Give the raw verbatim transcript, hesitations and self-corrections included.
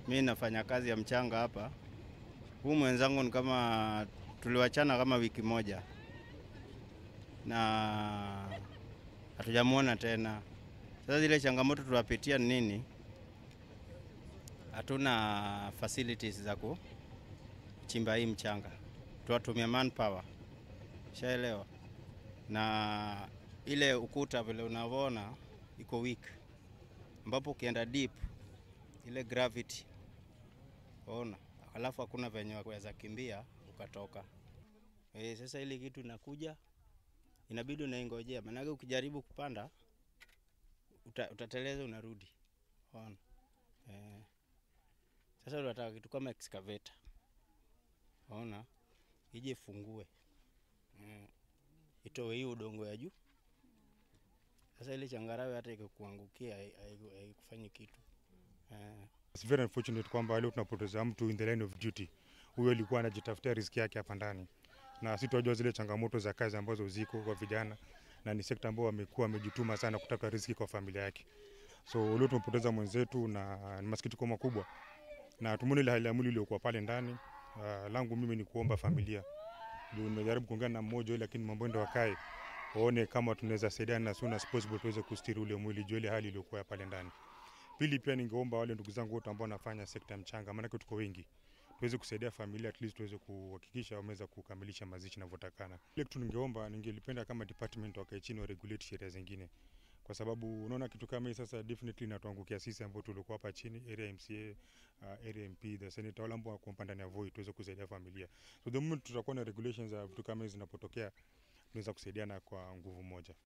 Mimi nafanya kazi ya mchanga hapa. Huu mwenzangu ni kama tuliwachana kama wiki moja na hatujamuona tena. Sasa zile changamoto tunapitia ni nini? Hatuna facilities za kuchimba hii mchanga. Tunatumia manpower. Shaelewa. Na ile ukuta vile unavyoona iko weak. Ambapo ukienda deep ile gravity ona, alafu hakuna venye waweza kimbia ukatoka. Eh, sasa ile kitu inakuja inabidi unaingojea, maana ukijaribu kupanda uta, utateleza unarudi. Ona. Eh, sasa unataka kitu kama excavator. Ona, ije fungue. Eh, itoe hiyo udongo ya juu. Sasa ile changarawe hata ikikuangukia haikufanyi kitu. Eh. It's very unfortunate kwamba leo tunapoteza mtu in the line of duty. Huyo alikuwa anajitafutia riziki yake hapa ndani. Na sisi tunajua zile changamoto za kazi ambazo ziko kwa vijana na ni sekta ambayo wamekuwa wamejituma sana kutafuta riziki kwa familia yake. So leo tunapoteza mwenzetu na ni masikitiko makubwa. Na tumuone ile hali ya mwili iliyokuwa pale ndani. Uh, langu mimi ni kuomba familia. Ndio nimejaribu kuongea na mmoja lakini mambo ndio wakae. Waone kama tunaweza saidiana as soon as possible tuweze kustiri ule mwili juu ile hali iliyokuwa pale ndani. Pili pia ningeomba wale ndugu zangu wote ambao wanafanya sekta ya mchanga, maana tuko wengi, tuweze kusaidia familia, at least tuweze kuhakikisha wameweza kukamilisha mazishi yanavyotakana. Ile kitu ningeomba, ningelipenda kama department wakae chini wa regulate sheria zingine, kwa sababu unaona kitu kama hii sasa definitely inatuangukia sisi ambao tulikuwa hapa chini, area M C A, uh, area M P, the senator, wale ambao wako ndani ya Voi, tuweze kusaidia familia. So the moment tutakuwa na regulations za vitu kama hizi zinapotokea, tunaweza kusaidiana kwa nguvu moja.